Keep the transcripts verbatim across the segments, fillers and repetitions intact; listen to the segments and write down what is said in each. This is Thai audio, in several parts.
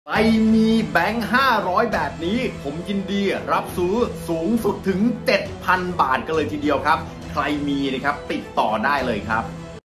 ใครมีแบงค์ห้าร้อยแบบนี้ผมยินดีรับซื้อสูงสุดถึง เจ็ดพัน บาทกันเลยทีเดียวครับใครมีนะครับติดต่อได้เลยครับ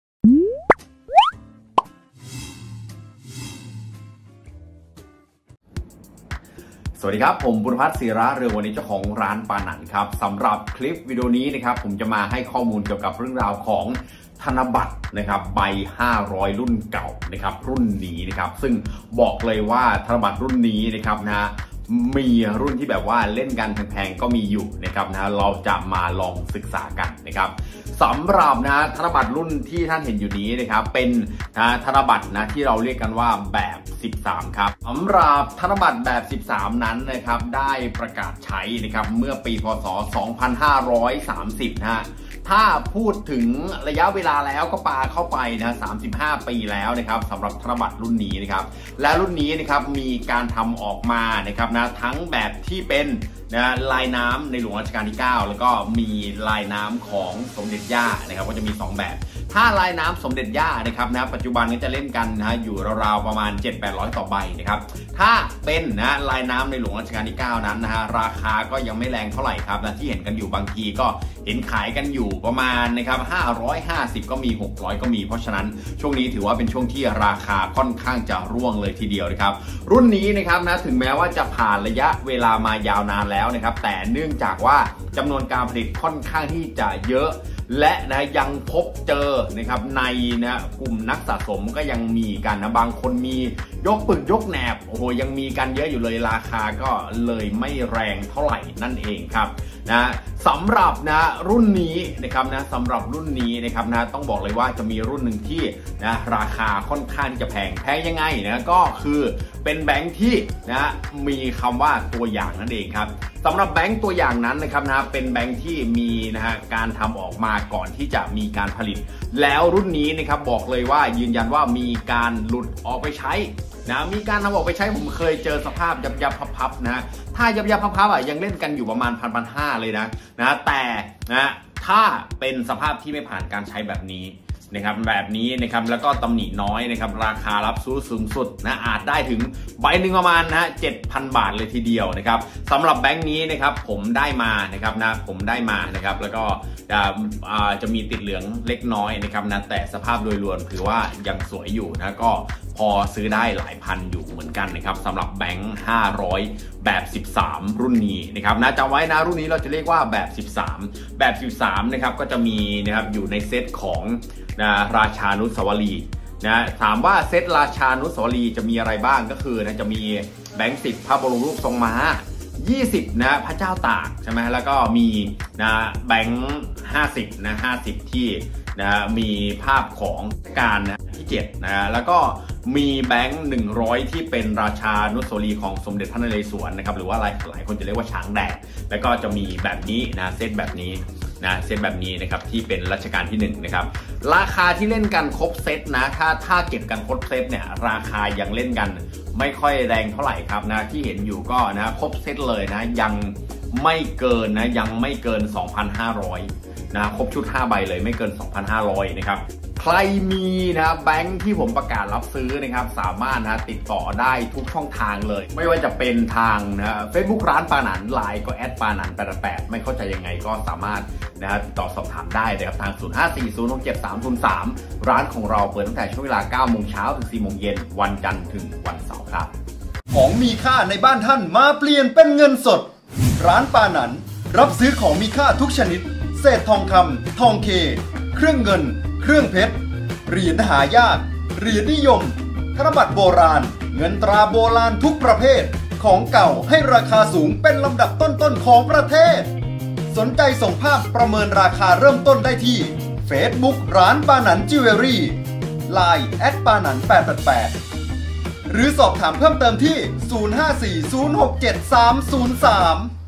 สวัสดีครับผมบุรพัฒน์ศิระเรืองวันนี้เจ้าของร้านปานันครับสำหรับคลิปวิดีโอนี้นะครับผมจะมาให้ข้อมูลเกี่ยวกับเรื่องราวของธนบัตรนะครับใบห้าร้อยรุ่นเก่านะครับรุ่นนี้นะครับซึ่งบอกเลยว่าธนบัตรรุ่นนี้นะครับนะมีรุ่นที่แบบว่าเล่นกันแพงๆก็มีอยู่นะครับนะเราจะมาลองศึกษากันนะครับสำหรับนะธนบัตรรุ่นที่ท่านเห็นอยู่นี้นะครับเป็นนะธนบัตรนะที่เราเรียกกันว่าแบบสิบสามครับสำหรับธนบัตรแบบสิบสามนั้นนะครับได้ประกาศใช้นะครับเมื่อปีพ.ศ. สองพันห้าร้อยสามสิบนะฮะถ้าพูดถึงระยะเวลาแล้วก็ปาเข้าไปนะสามสิบห้าปีแล้วนะครับสำหรับธนบัตรรุ่นนี้นะครับและรุ่นนี้นะครับมีการทำออกมานะครับนะทั้งแบบที่เป็นนะลายน้ำในหลวงรัชกาลที่เก้าแล้วก็มีลายน้ำของสมเด็จย่านะครับก็จะมีสองแบบถ้าลายน้ำสมเด็จย่านะครับนะปัจจุบันก็จะเล่นกันนะอยู่ราวๆประมาณ เจ็ดถึงแปดร้อย ต่อใบนะครับถ้าเป็นนะลายน้ำในหลวงรัชกาลที่เก้านั้นนะฮะราคาก็ยังไม่แรงเท่าไหร่ครับนะที่เห็นกันอยู่บางทีก็เห็นขายกันอยู่ประมาณนะครับห้าร้อยห้าสิบก็มีหกร้อยก็มีเพราะฉะนั้นช่วงนี้ถือว่าเป็นช่วงที่ราคาค่อนข้างจะร่วงเลยทีเดียวนะครับรุ่นนี้นะครับนะถึงแม้ว่าจะผ่านระยะเวลามายาวนานแล้วนะครับแต่เนื่องจากว่าจำนวนการผลิตค่อนข้างที่จะเยอะและนะยังพบเจอนะครับในนะกลุ่มนักสะสมก็ยังมีกันนะบางคนมียกปึกยกแหนบโอ้โหยังมีกันเยอะอยู่เลยราคาก็เลยไม่แรงเท่าไหร่นั่นเองครับนะสำหรับนะรุ่นนี้นะครับนะสำหรับรุ่นนี้นะครับนะต้องบอกเลยว่าจะมีรุ่นหนึ่งที่นะราคาค่อนข้างที่จะแพงแพงยังไงนะก็คือเป็นแบงค์ที่นะมีคำว่าตัวอย่างนั่นเองครับสำหรับแบงค์ตัวอย่างนั้นนะครับนะเป็นแบงค์ที่มีนะฮะการทำออกมาก่อนที่จะมีการผลิตแล้วรุ่นนี้นะครับบอกเลยว่ายืนยันว่ามีการหลุดออกไปใช้นะมีการทำออกไปใช้ผมเคยเจอสภาพยับยับพับๆนะถ้ายับยับพับๆอ่ะยังเล่นกันอยู่ประมาณพันพันห้าเลยนะนะแต่นะถ้าเป็นสภาพที่ไม่ผ่านการใช้แบบนี้นะครับแบบนี้นะครับแล้วก็ตำหนิน้อยนะครับราคารับซื้อสูงสุดนะอาจได้ถึงใบหนึ่งประมาณนะเจ็ดพันบาทเลยทีเดียวนะครับสำหรับแบงค์นี้นะครับผมได้มานะครับนะผมได้มานะครับแล้วก็จะมีติดเหลืองเล็กน้อยนะครับนะแต่สภาพโดยรวมถือว่ายังสวยอยู่นะก็พอซื้อได้หลายพันอยู่เหมือนกันนะครับสำหรับแบงค์ห้าร้อยแบบสิบสามรุ่นนี้นะครับนะจำไว้นะรุ่นนี้เราจะเรียกว่าแบบสิบสามแบบสิบสามนะครับก็จะมีนะครับอยู่ในเซตของนะราชานุสาวรีย์นะถามว่าเซตราชานุสาวรีย์จะมีอะไรบ้างก็คือนะจะมีแบงค์สิบพระบรมรูปทรงม้ายี่สิบนะพระเจ้าตากใช่ไหมแล้วก็มีนะแบงค์ห้าสิบนะห้าสิบที่นะมีภาพของการนะที่เจ็ดนะแล้วก็มีแบงค์หนึ่งร้อยที่เป็นราชานุสาวรีย์ของสมเด็จพระนเรศวรนะครับหรือว่าหลายหลายคนจะเรียกว่าช้างแดงแล้วก็จะมีแบบนี้นะเซตแบบนี้นะเซตแบบนี้นะครับที่เป็นรัชกาลที่หนึ่งนะครับราคาที่เล่นกันครบเซตนะถ้าถ้าเก็บกันครบเซตเนี่ยราคายังเล่นกันไม่ค่อยแรงเท่าไหร่ครับนะที่เห็นอยู่ก็นะครบเซตเลยนะยังไม่เกินนะยังไม่เกิน สองพันห้าร้อย นะครบชุดห้าใบเลยไม่เกิน สองพันห้าร้อย นะครับใครมีนะแบงค์ที่ผมประกาศรับซื้อนะครับสามารถนะติดต่อได้ทุกช่องทางเลยไม่ว่าจะเป็นทางนะเฟซบุ๊กร้านปานันไลน์ก็แอดปานันแปดแปดไม่เข้าใจยังไงก็สามารถนะติดต่อสอบถามได้นะครับทางศูนย์ ห้า สี่ ศูนย์ หก เจ็ด สาม ศูนย์ สามร้านของเราเปิดตั้งแต่ช่วงเวลา เก้าโมงเช้าถึง สี่โมงเย็นวันจันทร์ถึงวันเสาร์ครับของมีค่าในบ้านท่านมาเปลี่ยนเป็นเงินสดร้านปานันรับซื้อของมีค่าทุกชนิดเศษทองคำทองเคเครื่องเงินเครื่องเพชรเหรียญหายากเหรียญนิยมธนบัตรโบราณเงินตราโบราณทุกประเภทของเก่าให้ราคาสูงเป็นลำดับต้นๆของประเทศสนใจส่งภาพประเมินราคาเริ่มต้นได้ที่ Facebook ร้านปานันจิวเวลรี่ ไลน์ แอดปานันแปดแปดแปดหรือสอบถามเพิ่มเติมที่ ศูนย์ ห้า สี่ ศูนย์ หก เจ็ด สาม ศูนย์ สาม